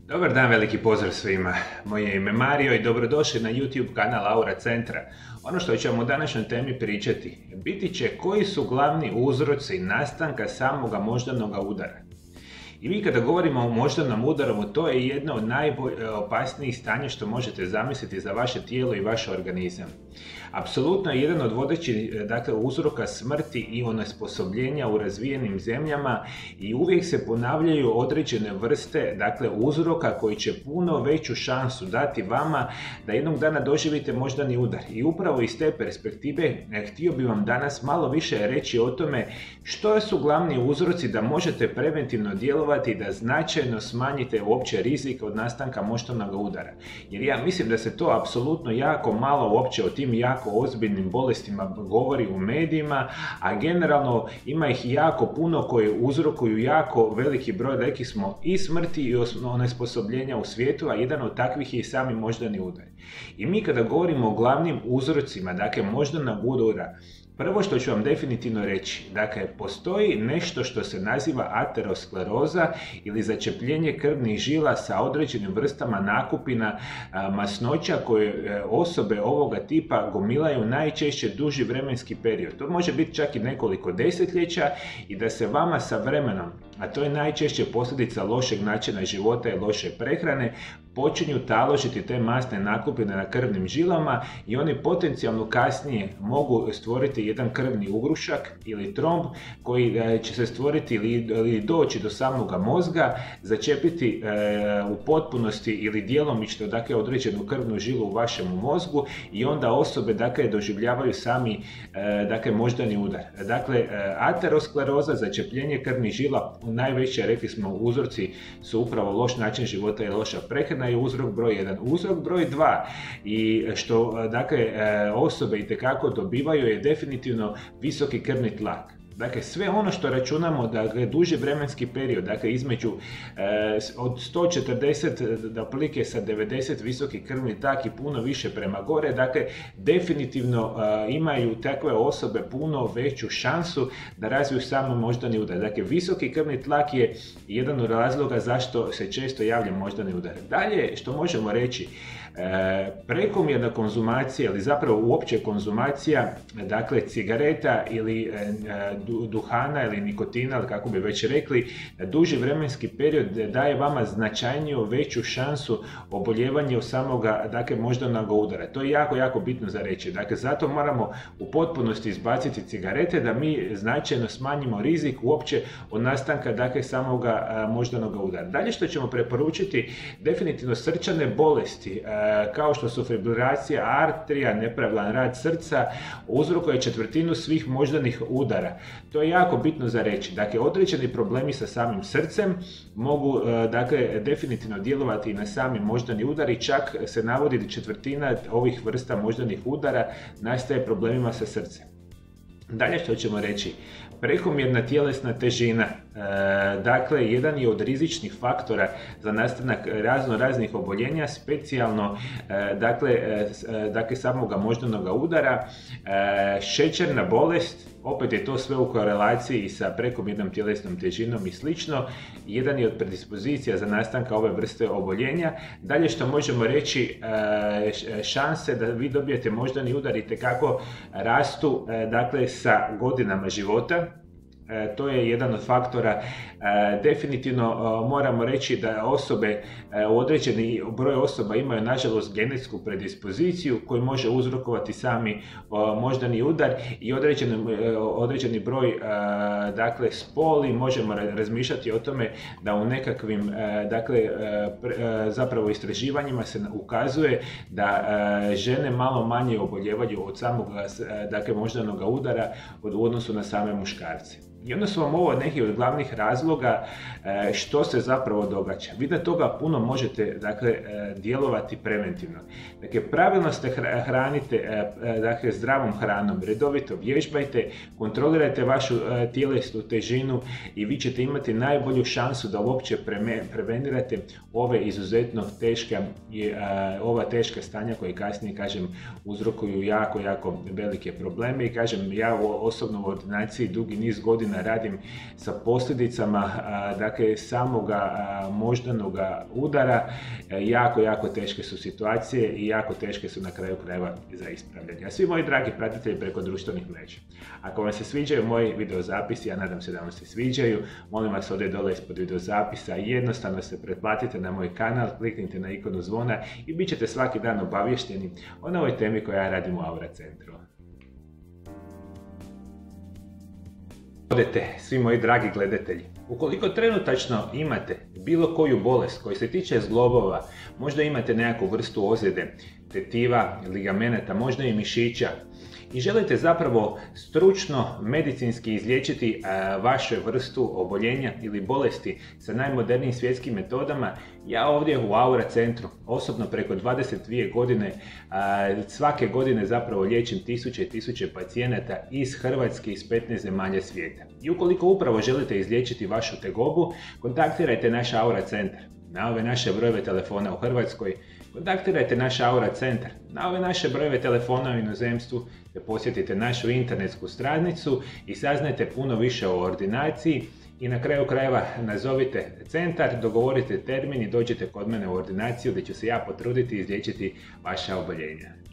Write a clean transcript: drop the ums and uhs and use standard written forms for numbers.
Dobar dan, veliki pozdrav svima. Moje je ime Mario i dobrodošli na YouTube kanal Aura Centra. Ono što ćemo u današnjoj temi pričati biti će koji su glavni uzroci nastanka samoga moždanog udara. I vi kada govorimo o moždanom udaru, to je jedno od najopasnijih stanja što možete zamisliti za vaše tijelo i vaš organizam. Apsolutno je jedan od vodećih uzroka smrti i onesposobljenja u razvijenim zemljama i uvijek se ponavljaju određene vrste uzroka koji će puno veću šansu dati vama da jednog dana doživite moždani udar. I upravo iz te perspektive htio bih vam danas malo više reći o tome što su glavni uzroci da možete preventivno djelovati i da značajno smanjite uopće rizik od nastanka moždanog udara. Jer ja mislim da se to apsolutno jako malo uopće o tim jako ozbiljnim bolestima govori u medijima, a generalno ima ih jako puno koje uzrokuju jako veliki broj, rekli smo, i smrti i onesposobljenja u svijetu, a jedan od takvih je i sami moždani udar. I mi kada govorimo o glavnim uzrocima, moždanog udara, prvo što ću vam definitivno reći, postoji nešto što se naziva ateroskleroza ili začepljenje krvnih žila sa određenim vrstama nakupina masnoća koje osobe ovoga tipa gomilaju najčešće duži vremenski period. To može biti čak i nekoliko desetljeća i da se vama sa vremenom, a to je najčešće posljedica lošeg načina života i loše prehrane, počinju taložiti te masne nakupine na krvnim žilama i oni potencijalno kasnije mogu stvoriti jedan krvni ugrušak ili tromb koji će se stvoriti ili doći do samoga mozga, začepiti u potpunosti ili djelomično određenu krvnu žilu u vašem mozgu i onda osobe doživljavaju sami moždani udar. Ateroskleroza, začepljenje krvnih žila, najveće, rekli smo, uzroci su upravo loš način života i loša prehrana je uzrok broj 1. Uzrok broj 2 i što osobe itekako dobivaju je definitivno visoki krvni tlak. Sve ono što računamo duži vremenski period, između od 140 do otprilike sa 90 visoki krvni tlak i puno više prema gore, definitivno imaju takve osobe puno veću šansu da razviju samo moždani udar. Visoki krvni tlak je jedan od razloga zašto se često javlja moždani udar. Dalje, što možemo reći, prekomjerna konzumacija ili zapravo uopće konzumacija cigareta ili duhana ili nikotina, ili kako bi već rekli, duži vremenski period daje vama značajniju veću šansu oboljevanja od samoga moždanog udara. To je jako bitno za reći. Zato moramo u potpunosti izbaciti cigarete da mi značajno smanjimo rizik uopće od nastanka samoga moždanog udara. Dalje što ćemo preporučiti, definitivno srčane bolesti kao što su fibrilacija arterija, nepravilan rad srca, uzrokuje četvrtinu svih moždanih udara. To je jako bitno za reći. Određeni problemi sa samim srcem mogu definitivno djelovati i na sami moždani udar i čak se navodi da četvrtina ovih vrsta moždanih udara nastaje problemima sa srcem. Dalje što ćemo reći, prekomjerna tjelesna težina, jedan je od rizičnih faktora za nastanak raznih oboljenja, specijalno samoga moždanoga udara, šećerna bolest, opet je to sve u korelaciji sa prekomjernom tjelesnom težinom i slično, jedan je od predispozicija za nastanka ove vrste oboljenja. Dalje što možemo reći, šanse da vi dobijete moždani udar itekako rastu sa godinama života. To je jedan od faktora. Definitivno moramo reći da određeni broj osoba imaju nažalost genetsku predispoziciju koju može uzrokovati sami moždani udar i određeni broj spol i možemo razmišljati o tome da u nekakvim zapravo istraživanjima se ukazuje da žene malo manje oboljevaju od samog moždanog udara u odnosu na same muškarce. I onda su vam ovo neki od glavnih razloga što se zapravo događa. Vi da toga puno možete djelovati preventivno. Pravilno se hranite zdravom hranom, redovito vježbajte, kontrolirajte vašu tjelesnu težinu i vi ćete imati najbolju šansu da uopće prevenirate ove izuzetno ova teška stanja koje kasnije, uzrokuju jako velike probleme i ja osobno u ordinaciji dugi niz godina godina radim sa posljedicama dakle, samoga moždanog udara. Jako teške su situacije i jako teške su na kraju krajeva za ispravljanje. A svi moji dragi pratitelji preko društvenih mreža, ako vam se sviđaju moji videozapisi, ja nadam se da vam se sviđaju, molim vas ovdje dole ispod videozapisa jednostavno se pretplatite na moj kanal, kliknite na ikonu zvona i bit ćete svaki dan obavješteni o novoj temi koju ja radim u Aura centru. Odete, svi moji dragi gledatelji, ukoliko trenutačno imate bilo koju bolest koja se tiče zglobova, možda imate nekakvu vrstu ozljede, tetiva, ligamenata, možda i mišića i želite zapravo stručno, medicinski izliječiti vašu vrstu oboljenja ili bolesti sa najmodernijim svjetskim metodama, ja ovdje u Aura centru, osobno preko 22 godine, svake godine zapravo liječim tisuće i tisuće pacijenata iz Hrvatske, iz 15 zemalja svijeta. I ukoliko upravo želite izliječiti vašu tegobu, kontaktirajte naš Aura centar na ove naše brojeve telefona u Hrvatskoj, kontaktirajte naš Aura centar na ove naše brojeve telefona u inozemstvu, te posjetite našu internetsku stranicu i saznajte puno više o ordinaciji i na kraju krajeva nazovite centar, dogovorite termin i dođite kod mene u ordinaciju gdje ću se ja potruditi izliječiti vaša oboljenja.